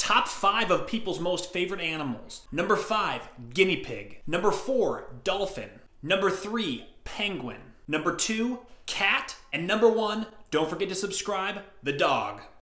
Top 5 of people's most favorite animals. Number 5, guinea pig. Number 4, dolphin. Number 3, penguin. Number 2, cat. And number 1, don't forget to subscribe, the dog.